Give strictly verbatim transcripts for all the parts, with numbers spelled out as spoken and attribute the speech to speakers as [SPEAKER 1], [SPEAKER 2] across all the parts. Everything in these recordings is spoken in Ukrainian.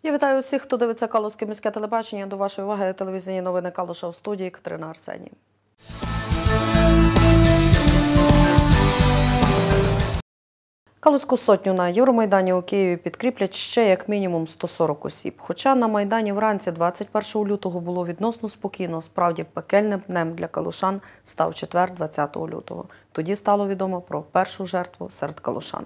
[SPEAKER 1] Я вітаю усіх, хто дивиться Калузьке міське телебачення. До вашої уваги телевізійні новини Калуша у студії Катерина Арсеній. Калузьку сотню на Євромайдані у Києві підкріплять ще як мінімум сто сорок осіб. Хоча на Майдані вранці двадцять першого лютого було відносно спокійно, справді пекельним днем для калушан став четвер двадцятого лютого. Тоді стало відомо про першу жертву серед калушан.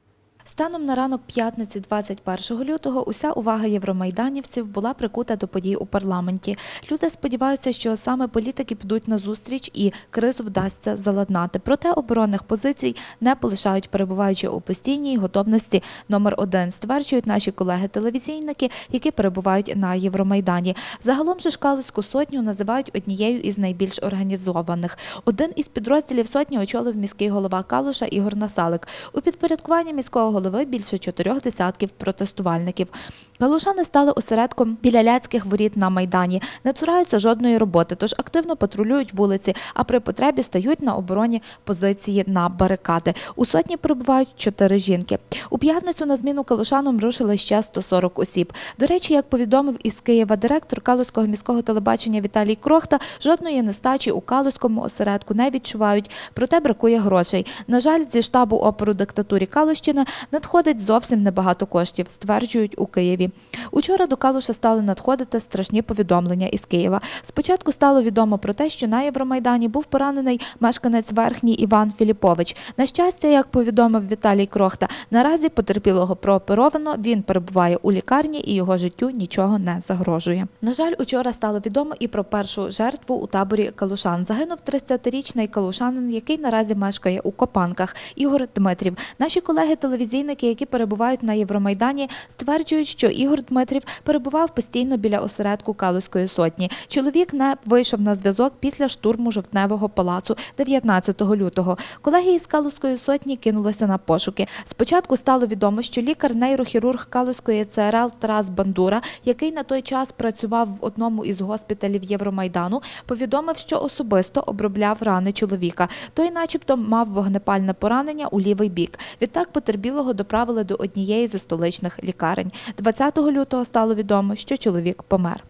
[SPEAKER 2] Станом на ранок п'ятниці двадцять першого лютого уся увага євромайданівців була прикута до подій у парламенті. Люди сподіваються, що саме політики підуть на зустріч і кризу вдасться заладнати. Проте оборонних позицій не полишають, перебуваючи у постійній готовності номер один, стверджують наші колеги-телевізійники, які перебувають на Євромайдані. Загалом же Калузьку сотню називають однією із найбільш організованих. Один із підрозділів сотні очолив міський голова Калуша Ігор Насалик. У підпорядкуванні міського голови більше чотирьох десятків протестувальників. Калушани стали осередком біляляцьких воріт на Майдані. Не цураються жодної роботи, тож активно патрулюють вулиці, а при потребі стають на обороні позиції на барикади. У сотні перебувають чотири жінки. У п'ятницю на зміну калушанам рушили ще сто сорок осіб. До речі, як повідомив із Києва директор Калузького міського телебачення Віталій Крохта, жодної нестачі у Калузькому осередку не відчувають, проте бракує грошей. На жаль, зі штабу опору диктатурі Калущини надходить зовсім небагато коштів, стверджують у Києві. Учора до Калуша стали надходити страшні повідомлення із Києва. Спочатку стало відомо про те, що на Євромайдані був поранений мешканець Верхній Іван Філіпович. На щастя, як повідомив Віталій Крохта, наразі потерпілого прооперовано, він перебуває у лікарні і його життю нічого не загрожує. На жаль, учора стало відомо і про першу жертву у таборі калушан. Загинув тридцятирічний калушанин, який наразі мешкає у Копанках, Ігор Дмитрів. Наші колеги-телевізійники, які перебувають на Євромайдані, стверджують, що Ігор Дмитрів перебував постійно біля осередку Калузької сотні. Чоловік не вийшов на зв'язок після штурму Жовтневого палацу дев'ятнадцятого лютого. Колеги із Калузької сотні кинулися на пошуки. Спочатку стало відомо, що лікар-нейрохірург Калузької Це Ер Ел Тарас Бандура, який на той час працював в одному із госпіталів Євромайдану, повідомив, що особисто обробляв рани чоловіка. Той начебто мав вогнепальне поранення у лівий бік. Відтак потерпілого доправили до однієї зі столичних лікарень. двадцятого лютого стало відомо, що чоловік помер.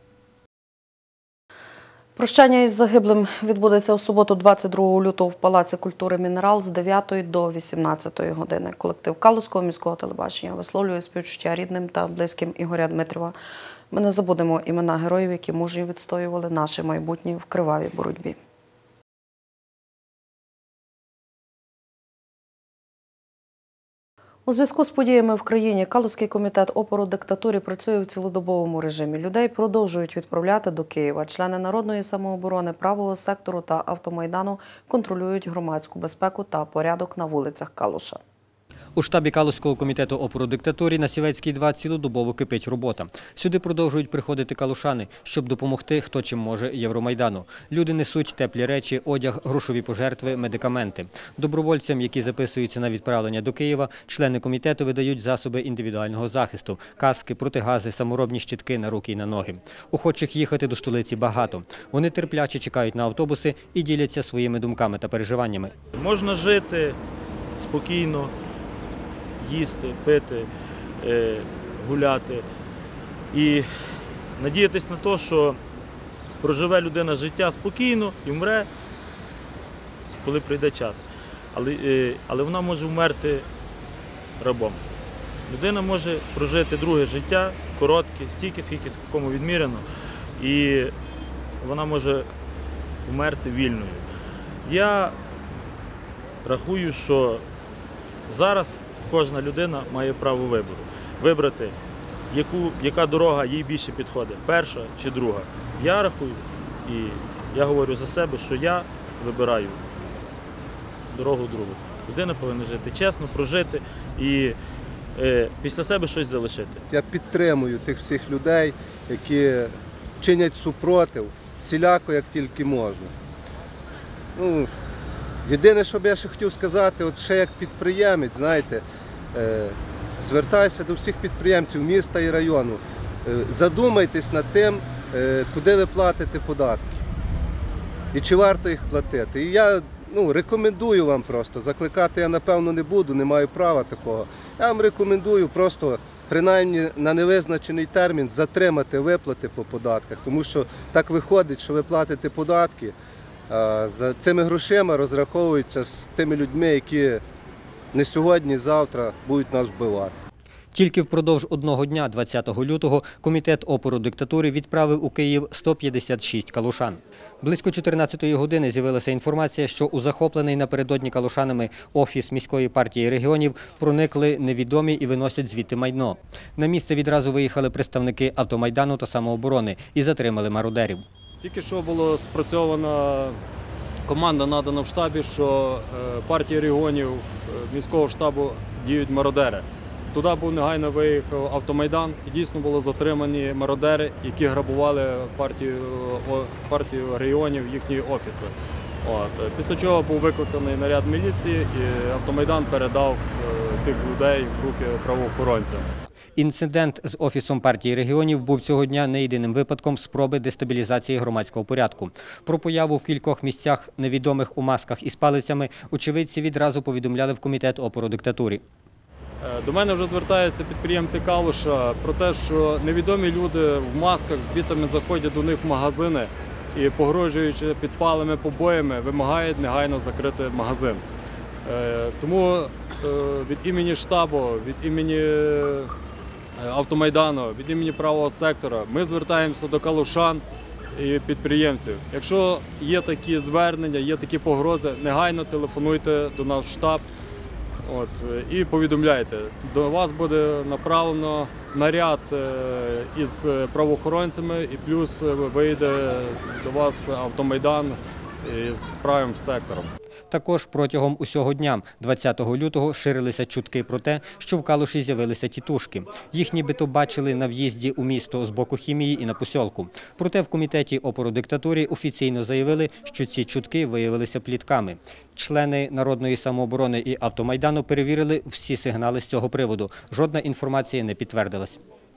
[SPEAKER 1] Прощання із загиблим відбудеться у суботу двадцять другого лютого в Палаці культури «Мінерал» з дев'ятої до вісімнадцятої години. Колектив Калузького міського телебачення висловлює співчуття рідним та близьким Ігоря Дмитріва. Ми не забудемо імена героїв, які мужньо відстоювали наше майбутнє в кривавій боротьбі. У зв'язку з подіями в країні Калузький комітет опору диктатурі працює в цілодобовому режимі. Людей продовжують відправляти до Києва. Члени Народної самооборони, правого сектору та автомайдану контролюють громадську безпеку та порядок на вулицях Калуша.
[SPEAKER 3] У штабі Калузького комітету опору диктатурі на Сівецькій два цілодобово кипить робота. Сюди продовжують приходити калушани, щоб допомогти, хто чим може, Євромайдану. Люди несуть теплі речі, одяг, грошові пожертви, медикаменти. Добровольцям, які записуються на відправлення до Києва, члени комітету видають засоби індивідуального захисту – каски, протигази, саморобні щитки на руки і на ноги. Охочих їхати до столиці багато. Вони терпляче чекають на автобуси і діляться своїми думками та переживаннями.
[SPEAKER 4] Можна жити спокійно, їсти, пити, гуляти і надіятись на те, що проживе людина життя спокійно і вмре, коли прийде час. Але, але вона може вмерти рабом. Людина може прожити друге життя, коротке, стільки, скільки кому відміряно, і вона може вмерти вільною. Я рахую, що зараз кожна людина має право вибору. Вибрати, яку, яка дорога їй більше підходить, перша чи друга. Я рахую, і я говорю за себе, що я вибираю дорогу другу. Людина повинна жити чесно, прожити і е, після себе щось залишити.
[SPEAKER 5] Я підтримую тих всіх людей, які чинять супротив, всіляко, як тільки можу. Ну, єдине, що б я ще хотів сказати, от ще як підприємець, знаєте, е, звертаюся до всіх підприємців міста і району. Е, задумайтесь над тим, е, куди ви платите податки і чи варто їх платити. І я ну, рекомендую вам просто, закликати я напевно не буду, не маю права такого. Я вам рекомендую просто принаймні на невизначений термін затримати виплати по податках, тому що так виходить, що ви платите податки, а за цими грошима розраховуються з тими людьми, які не сьогодні, завтра будуть нас вбивати.
[SPEAKER 3] Тільки впродовж одного дня, двадцятого лютого, комітет опору диктатури відправив у Київ сто п'ятдесят шість калушан. Близько чотирнадцятої години з'явилася інформація, що у захоплений напередодні калушанами офіс міської партії регіонів проникли невідомі і виносять звідти майно. На місце відразу виїхали представники Автомайдану та самооборони і затримали мародерів.
[SPEAKER 6] Тільки що було спрацьована команда, надана в штабі, що партія регіонів міського штабу діють мародери. Туди був негайно виїхав Автомайдан і дійсно були затримані мародери, які грабували партію, партію регіонів, їхні офіси. От. Після чого був викликаний наряд міліції і Автомайдан передав тих людей в руки правоохоронцям.
[SPEAKER 3] Інцидент з Офісом партії регіонів був цього дня не єдиним випадком спроби дестабілізації громадського порядку. Про появу в кількох місцях невідомих у масках із палицями очевидці відразу повідомляли в комітет опору диктатурі.
[SPEAKER 6] До мене вже звертаються підприємці Калуша про те, що невідомі люди в масках з бітами заходять до них в магазини і, погрожуючи підпалими побоями, вимагають негайно закрити магазин. Тому від імені штабу, від імені Автомайдану, від імені правого сектора ми звертаємося до калушан і підприємців. Якщо є такі звернення, є такі погрози, негайно телефонуйте до нас в штаб. От, і повідомляйте, до вас буде направлено наряд із правоохоронцями і плюс вийде до вас Автомайдан із правим сектором.
[SPEAKER 3] Також протягом усього дня, двадцятого лютого, ширилися чутки про те, що в Калуші з'явилися тітушки. Їх нібито бачили на в'їзді у місто з боку Хімії і на Посьолку. Проте в комітеті опору диктатурі офіційно заявили, що ці чутки виявилися плітками. Члени Народної самооборони і Автомайдану перевірили всі сигнали з цього приводу. Жодна інформація не підтвердилась.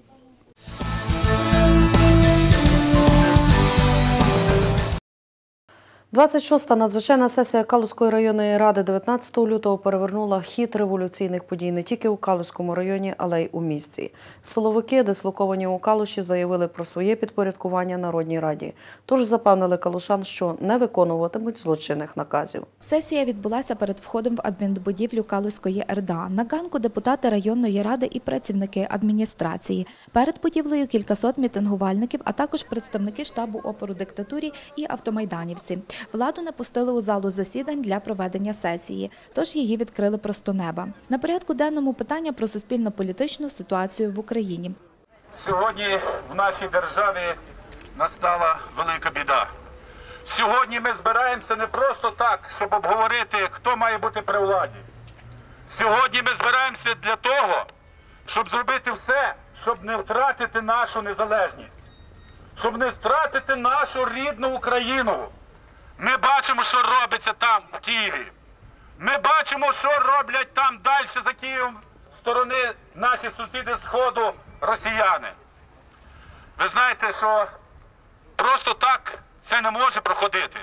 [SPEAKER 1] двадцять шоста надзвичайна сесія Калузької районної ради дев'ятнадцятого лютого перевернула хід революційних подій не тільки у Калузькому районі, але й у місті. Силовики, дислоковані у Калуші, заявили про своє підпорядкування Народній раді. Тож запевнили калушан, що не виконуватимуть злочинних наказів.
[SPEAKER 2] Сесія відбулася перед входом в адмінбудівлю Калузької РДА. На ганку депутати районної ради і працівники адміністрації. Перед будівлею кількасот мітингувальників, а також представники штабу опору диктатурі і автомайданівці. Владу не пустили у залу засідань для проведення сесії, тож її відкрили просто неба. На порядку денному питання про суспільно-політичну ситуацію в Україні.
[SPEAKER 7] Сьогодні в нашій державі настала велика біда. Сьогодні ми збираємося не просто так, щоб обговорити, хто має бути при владі. Сьогодні ми збираємося для того, щоб зробити все, щоб не втратити нашу незалежність, щоб не втратити нашу рідну Україну. Ми бачимо, що робиться там, в Києві. Ми бачимо, що роблять там далі за Києвом сторони наші сусіди Сходу, росіяни. Ви знаєте, що просто так це не може проходити.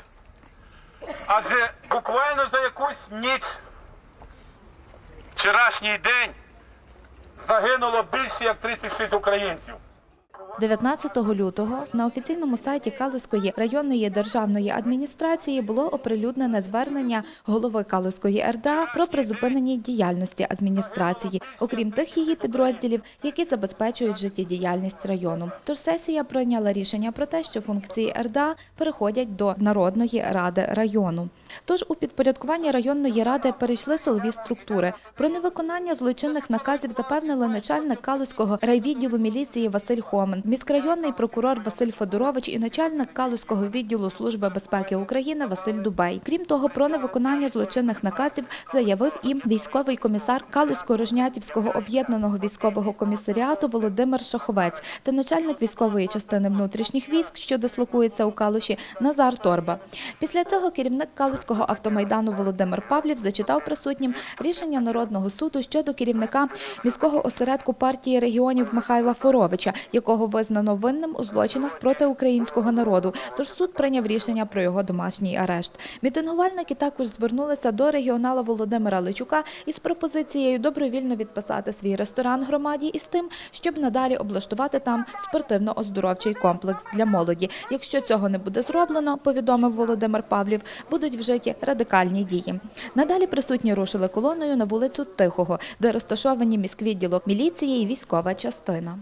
[SPEAKER 7] Адже буквально за якусь ніч, вчорашній день, загинуло більше як тридцять шість українців.
[SPEAKER 2] дев'ятнадцятого лютого на офіційному сайті Калузької районної державної адміністрації було оприлюднене звернення голови Калузької РДА про призупинення діяльності адміністрації, окрім тих її підрозділів, які забезпечують життєдіяльність району. Тож сесія прийняла рішення про те, що функції РДА переходять до Народної ради району. Тож у підпорядкування районної ради перейшли силові структури. Про невиконання злочинних наказів запевнили начальник Калузького райвідділу міліції Василь Хомин, міськрайонний прокурор Василь Федорович і начальник Калузького відділу Служби безпеки України Василь Дубей. Крім того, про невиконання злочинних наказів заявив і військовий комісар Калузько-Рожнятівського об'єднаного військового комісаріату Володимир Шаховець та начальник військової частини внутрішніх військ, що дислокується у Калуші, Назар Торба. Після цього керівник Калузького автомайдану Володимир Павлів зачитав присутнім рішення Народного суду щодо керівника міського осередку партії регіонів Михайла Форовича, якого визнано винним у злочинах проти українського народу, тож суд прийняв рішення про його домашній арешт. Мітингувальники також звернулися до регіонала Володимира Личука із пропозицією добровільно відписати свій ресторан громаді із тим, щоб надалі облаштувати там спортивно-оздоровчий комплекс для молоді. Якщо цього не буде зроблено, повідомив Володимир Павлів, будуть вжиті радикальні дії. Надалі присутні рушили колоною на вулицю Тихого, де розташовані міськвідділок міліції і військова частина.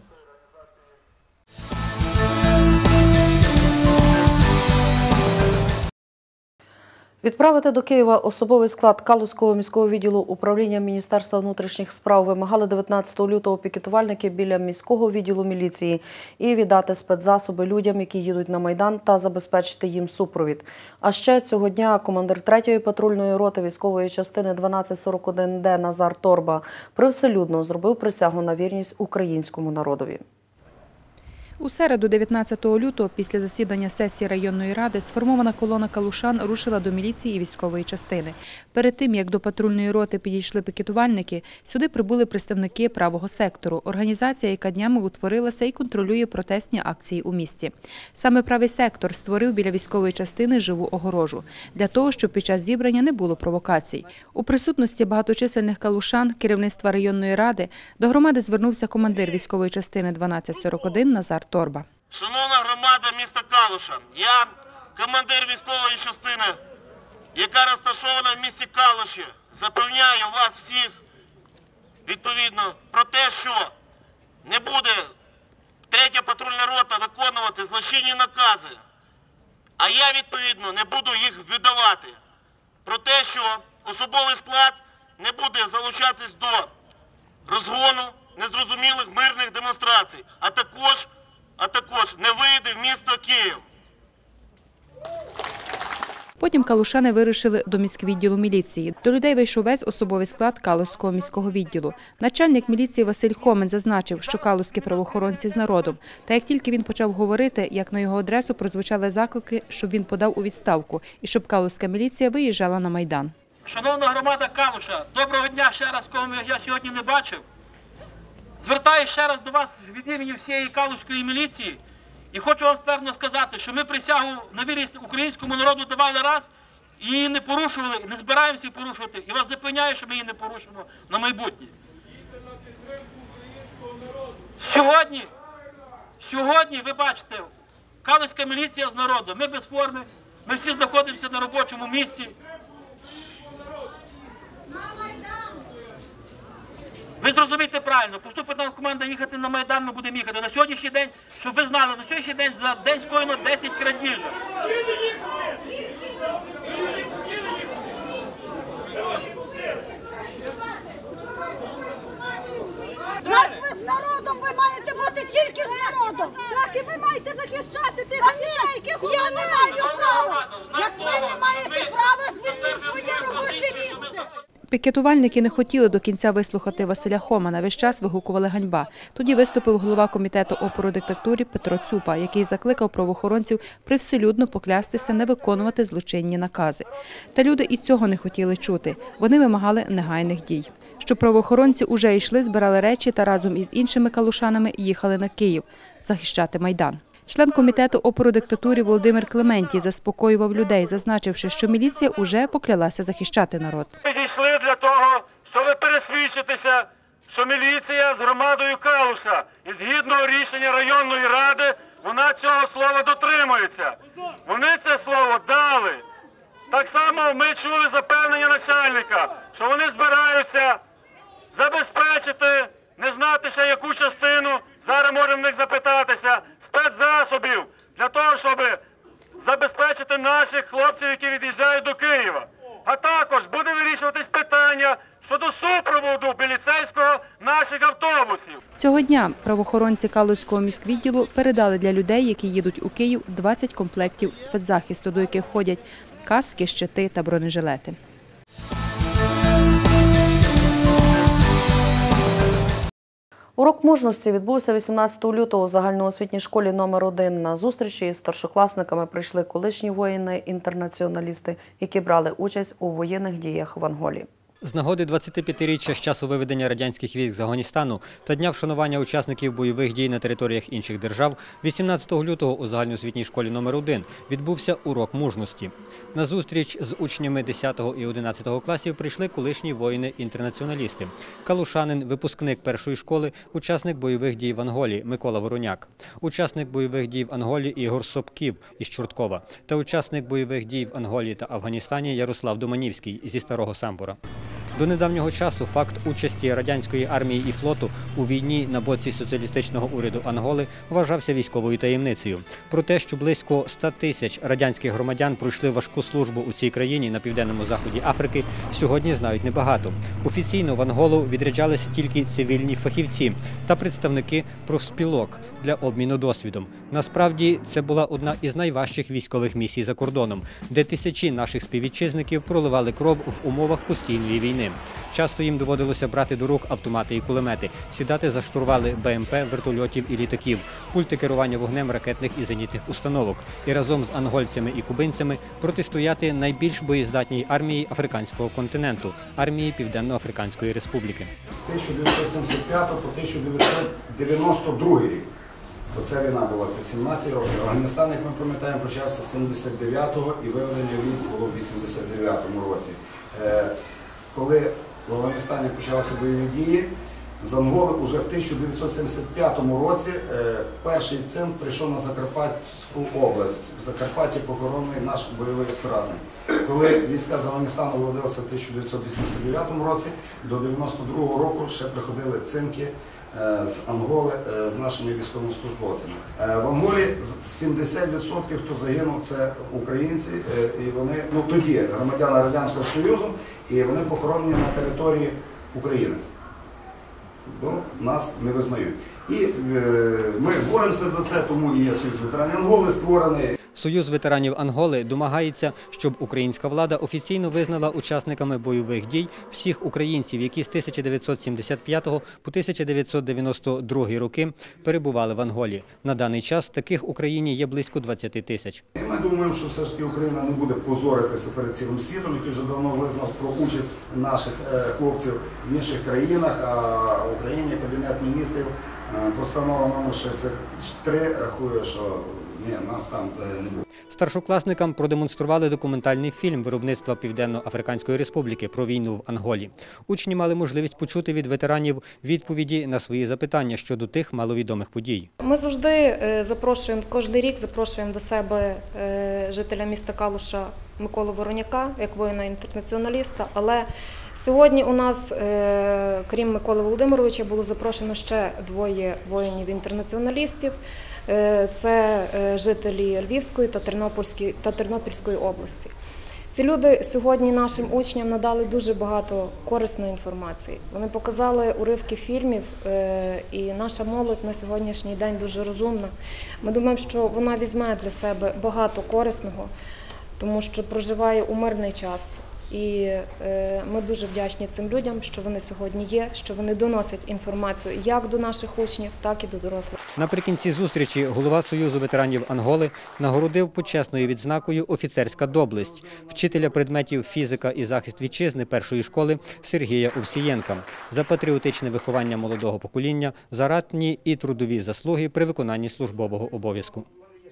[SPEAKER 1] Відправити до Києва особовий склад Калузького міського відділу управління Міністерства внутрішніх справ вимагали дев'ятнадцятого лютого пікетувальники біля міського відділу міліції і віддати спецзасоби людям, які їдуть на Майдан, та забезпечити їм супровід. А ще цього дня командир третьої патрульної роти військової частини дванадцять сорок один Д Назар Торба привселюдно зробив присягу на вірність українському народові.
[SPEAKER 8] У середу, дев'ятнадцятого лютого, після засідання сесії районної ради, сформована колона калушан рушила до міліції і військової частини. Перед тим, як до патрульної роти підійшли пікетувальники, сюди прибули представники правого сектору, організація, яка днями утворилася і контролює протестні акції у місті. Саме правий сектор створив біля військової частини живу огорожу, для того, щоб під час зібрання не було провокацій. У присутності багаточисельних калушан, керівництва районної ради, до громади звернувся командир військової частини дванадцять сорок один Назар Торба.
[SPEAKER 9] Шановна громада міста Калуша, я командир військової частини, яка розташована в місті Калуші, запевняю вас всіх відповідно про те, що не буде третя патрульна рота виконувати злочинні накази, а я відповідно не буду їх видавати. Про те, що особовий склад не буде залучатись до розгону незрозумілих мирних демонстрацій, а також а також не вийде в місто Київ.
[SPEAKER 8] Потім калушани вирушили до міськвідділу міліції. До людей вийшов весь особовий склад Калузького міського відділу. Начальник міліції Василь Хомен зазначив, що калузькі правоохоронці з народом. Та як тільки він почав говорити, як на його адресу прозвучали заклики, щоб він подав у відставку і щоб калузька міліція виїжджала на Майдан.
[SPEAKER 10] Шановна громада Калуша, доброго дня ще раз, кого я сьогодні не бачив. Звертаюся ще раз до вас від імені всієї Калузької міліції і хочу вам ствердно сказати, що ми присягу на вірність українському народу давали раз і її не порушували, не збираємося її порушувати. І вас запевняю, що ми її не порушимо на майбутнє. Сьогодні, сьогодні, ви бачите, Калузька міліція з народу, ми без форми, ми всі знаходимося на робочому місці. Ви зрозумієте правильно, поступить нам команда їхати на Майдан, ми будемо їхати. На сьогоднішній день, щоб ви знали, на сьогоднішній день за день скоєно десять крадіжок.
[SPEAKER 11] Раз ви з народом, ви маєте бути тільки з народом. Так, і ви маєте захищати тих людей, яких я не маю права. Як ви не маєте права, звільніть своє робоче місце.
[SPEAKER 8] Пікетувальники не хотіли до кінця вислухати Василя Хомана, весь час вигукували «ганьба». Тоді виступив голова комітету опору диктатурі Петро Цюпа, який закликав правоохоронців привселюдно поклястися не виконувати злочинні накази. Та люди і цього не хотіли чути. Вони вимагали негайних дій. Що правоохоронці уже йшли, збирали речі та разом із іншими калушанами їхали на Київ захищати Майдан. Член комітету опору диктатурі Володимир Клементій заспокоював людей, зазначивши, що міліція уже поклялася захищати народ.
[SPEAKER 4] Підійшли для того, щоб пересвідчитися, що міліція з громадою Калуша і згідно рішення районної ради, вона цього слова дотримується. Вони це слово дали. Так само ми чули запевнення начальника, що вони збираються забезпечити, не знати ще яку частину, зараз можемо в них запитатися, спецзасобів для того, щоб забезпечити наших хлопців, які від'їжджають до Києва. А також буде вирішуватись питання щодо супроводу поліцейського наших автобусів.
[SPEAKER 8] Цього дня правоохоронці Калузького міськвідділу передали для людей, які їдуть у Київ, двадцять комплектів спецзахисту, до яких входять каски, щити та бронежилети.
[SPEAKER 1] Урок мужності відбувся вісімнадцятого лютого у загальноосвітній школі номер один. На зустрічі із старшокласниками прийшли колишні воїни-інтернаціоналісти, які брали участь у воєнних діях в Анголі.
[SPEAKER 3] З нагоди двадцятип'ятиріччя з часу виведення радянських військ з Афганістану та дня вшанування учасників бойових дій на територіях інших держав вісімнадцятого лютого у загальноосвітній школі номер один відбувся урок мужності. На зустріч з учнями десятого і одинадцятого класів прийшли колишні воїни-інтернаціоналісти. Калушанин, випускник першої школи, учасник бойових дій в Анголі Микола Вороняк, учасник бойових дій в Анголі Ігор Собків із Чорткова та учасник бойових дій в Анголі та Афганістані Ярослав Доманівський зі Старого Самбора. До недавнього часу факт участі радянської армії і флоту у війні на боці соціалістичного уряду Анголи вважався військовою таємницею. Про те, що близько ста тисяч радянських громадян пройшли важку службу у цій країні на південному заході Африки, сьогодні знають небагато. Офіційно в Анголу відряджалися тільки цивільні фахівці та представники профспілок для обміну досвідом. Насправді, це була одна із найважчих військових місій за кордоном, де тисячі наших співвітчизників проливали кров в умовах постійної війни. Часто їм доводилося брати до рук автомати і кулемети, сідати за штурвали Б М П, вертольотів і літаків, пульти керування вогнем ракетних і зенітних установок і разом з ангольцями і кубинцями протистояти найбільш боєздатній армії африканського континенту – армії Південно-Африканської Республіки.
[SPEAKER 12] З тисяча дев'ятсот сімдесят п'ятого по тисяча дев'ятсот дев'яносто другий рік. Оця війна була, це сімнадцять років. Афганістан, як ми пам'ятаємо, почався з сімдесят дев'ятого і виведення військ було в вісімдесят дев'ятому році. Коли в Афганістані почалися бойові дії, з Анголи вже в тисяча дев'ятсот сімдесят п'ятому році перший цинк прийшов на Закарпатську область. В Закарпатті похоронений наш бойовий зрадник. Коли війська з Афганістану виводилися в тисяча дев'ятсот вісімдесят дев'ятому році, до дев'яносто другого року ще приходили цинки з Анголи з нашими військовослужбовцями. В Анголі сімдесят відсотків, хто загинув, це українці, і вони, ну тоді, громадяни Радянського Союзу, і вони похоронені на території України. Бо нас не визнають. І е, ми боремося за це, тому і є Союз ветеранів Анголи створений.
[SPEAKER 3] Союз ветеранів Анголи домагається, щоб українська влада офіційно визнала учасниками бойових дій всіх українців, які з тисяча дев'ятсот сімдесят п'ятого по тисяча дев'ятсот дев'яносто другий роки перебували в Анголі. На даний час таких в Україні є близько двадцяти тисяч.
[SPEAKER 12] І ми думаємо, що все ж таки Україна не буде позоритися перед цілим світом, який вже давно визнав про участь наших хлопців в інших країнах, а в Україні Кабінет міністрів постанова номер шістдесят три рахує, що ні, нас там не буде.
[SPEAKER 3] Старшокласникам продемонстрували документальний фільм виробництва Південно-Африканської Республіки про війну в Анголі. Учні мали можливість почути від ветеранів відповіді на свої запитання щодо тих маловідомих подій.
[SPEAKER 13] Ми завжди запрошуємо, кожен рік запрошуємо до себе жителя міста Калуша Миколу Вороняка, як воїна-інтернаціоналіста, але сьогодні у нас, крім Миколи Володимировича, було запрошено ще двоє воїнів-інтернаціоналістів. Це жителі Львівської та Тернопільської, та Тернопільської області. Ці люди сьогодні нашим учням надали дуже багато корисної інформації. Вони показали уривки фільмів, і наша молодь на сьогоднішній день дуже розумна. Ми думаємо, що вона візьме для себе багато корисного, тому що проживає у мирний час. І ми дуже вдячні цим людям, що вони сьогодні є, що вони доносять інформацію як до наших учнів, так і до дорослих.
[SPEAKER 3] Наприкінці зустрічі голова Союзу ветеранів Анголи нагородив почесною відзнакою «Офіцерська доблесть» вчителя предметів фізика і захист вітчизни першої школи Сергія Овсієнка за патріотичне виховання молодого покоління, за ратні і трудові заслуги при виконанні службового обов'язку.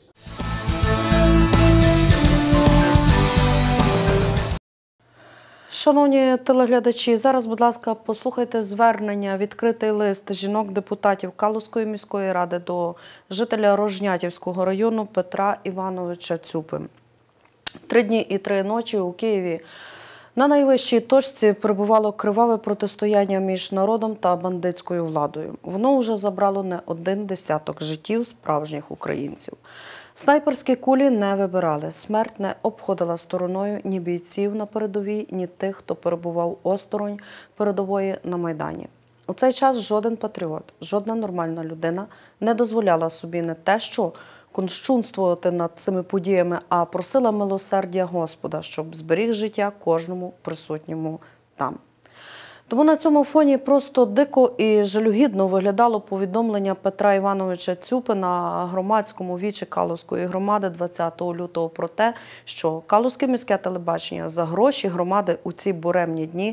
[SPEAKER 1] Шановні телеглядачі, зараз, будь ласка, послухайте звернення, відкритий лист жінок-депутатів Калузької міської ради до жителя Рожнятівського району Петра Івановича Цюпи. Три дні і три ночі у Києві на найвищій точці перебувало криваве протистояння між народом та бандитською владою. Воно вже забрало не один десяток життів справжніх українців. Снайперські кулі не вибирали, смерть не обходила стороною ні бійців на передовій, ні тих, хто перебував осторонь передової на Майдані. У цей час жоден патріот, жодна нормальна людина не дозволяла собі не те, що кощунствувати над цими подіями, а просила милосердя Господа, щоб зберіг життя кожному присутньому там. Тому на цьому фоні просто дико і жалюгідно виглядало повідомлення Петра Івановича Цюпи на громадському вічі Калузької громади двадцятого лютого про те, що Калузьке міське телебачення за гроші громади у ці буремні дні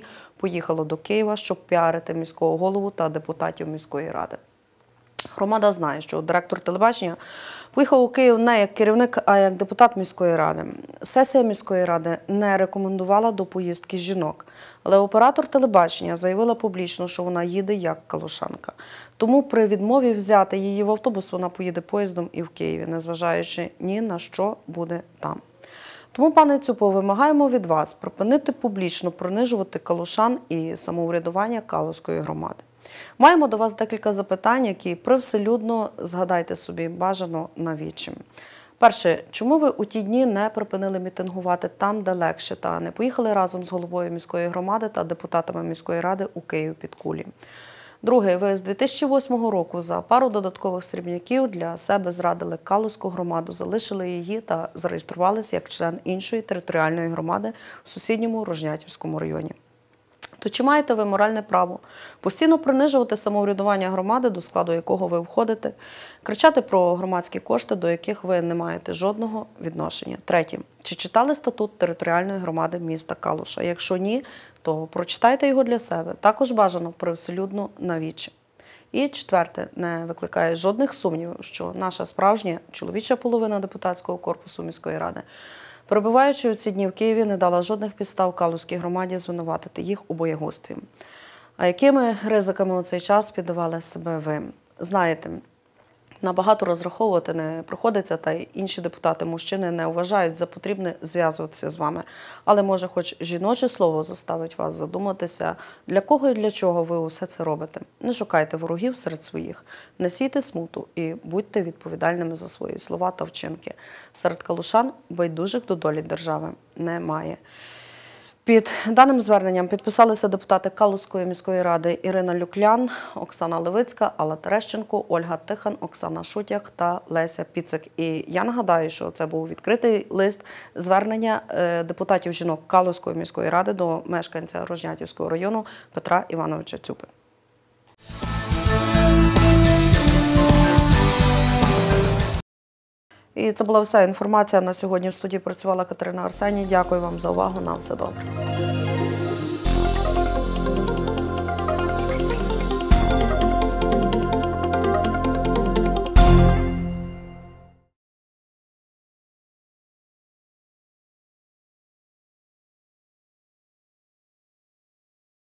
[SPEAKER 1] поїхало до Києва, щоб піарити міського голову та депутатів міської ради. Громада знає, що директор телебачення поїхав у Київ не як керівник, а як депутат міської ради. Сесія міської ради не рекомендувала до поїздки жінок, але оператор телебачення заявила публічно, що вона їде як калушанка. Тому при відмові взяти її в автобус вона поїде поїздом і в Києві, незважаючи ні на що буде там. Тому, пане Цюпо, вимагаємо від вас припинити публічно принижувати калушан і самоврядування Калузької громади. Маємо до вас декілька запитань, які привселюдно згадайте собі бажано навічим. Перше, чому ви у ті дні не припинили мітингувати там, де легше, та не поїхали разом з головою міської громади та депутатами міської ради у Київ під кулі? Друге, ви з дві тисячі восьмого року за пару додаткових срібняків для себе зрадили Калузьку громаду, залишили її та зареєструвалися як член іншої територіальної громади у сусідньому Рожнятівському районі. То чи маєте ви моральне право постійно принижувати самоврядування громади, до складу якого ви входите, кричати про громадські кошти, до яких ви не маєте жодного відношення? Третє. Чи читали статут територіальної громади міста Калуша? Якщо ні, то прочитайте його для себе. Також бажано привселюдно навічі. І четверте. Не викликає жодних сумнівів, що наша справжня чоловіча половина депутатського корпусу міської ради, перебуваючи у ці дні в Києві, не дала жодних підстав Калузькій громаді звинуватити їх у боягузтві. А якими ризиками у цей час піддавали себе ви? Знаєте, набагато розраховувати не приходиться, та й інші депутати-мужчини не вважають за потрібне зв'язуватися з вами. Але, може, хоч жіноче слово заставить вас задуматися, для кого і для чого ви усе це робите. Не шукайте ворогів серед своїх, не сійте смуту і будьте відповідальними за свої слова та вчинки. Серед калушан байдужих до долі держави немає. Під даним зверненням підписалися депутати Калузької міської ради Ірина Люклян, Оксана Левицька, Алла Терещенко, Ольга Тихан, Оксана Шутяк та Леся Піцик. І я нагадаю, що це був відкритий лист звернення депутатів жінок Калузької міської ради до мешканця Рожнятівського району Петра Івановича Цюпи. І це була вся інформація. На сьогодні в студії працювала Катерина Арсеній. Дякую вам за увагу. На все добре.